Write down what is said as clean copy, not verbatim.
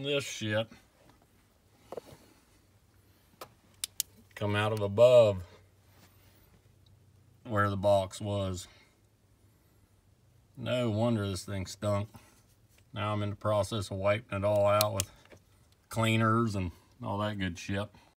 on this shit come out of above where the box was. No wonder this thing stunk. Now I'm in the process of wiping it all out with cleaners and all that good shit.